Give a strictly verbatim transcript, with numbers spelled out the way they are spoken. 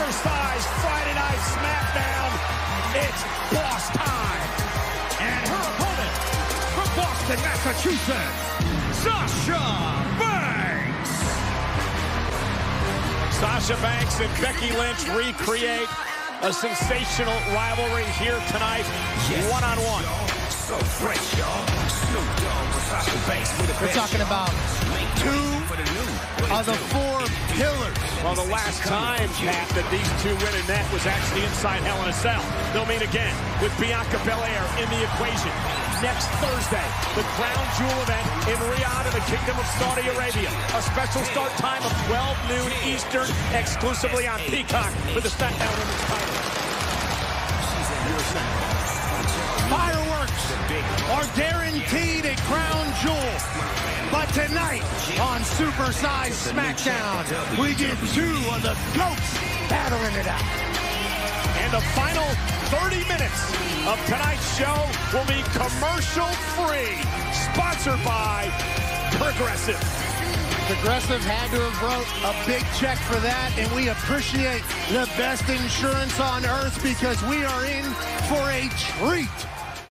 Supersized Friday Night Smackdown. It's boss time. And her opponent from Boston, Massachusetts, Sasha Banks. Sasha Banks and Becky Lynch recreate a sensational rivalry here tonight, one-on-one. So fresh, y'all. Snoop Dogg with Sasha Banks. We're talking about two of the four pillars. Well, the last time, Pat, that these two women met was actually inside Hell in a Cell. They'll meet again with Bianca Belair in the equation. Next Thursday, the Crown Jewel event in Riyadh in the Kingdom of Saudi Arabia. A special start time of twelve noon Eastern, exclusively on Peacock for the Smackdown Women's title. Fireworks are guaranteed a crown jewel. But tonight on Supersized Smackdown, we get two of the GOATs battling it out. And the final thirty minutes of tonight's show will be commercial-free, sponsored by Progressive. Progressive had to have wrote a big check for that, and we appreciate the best insurance on earth because we are in for a treat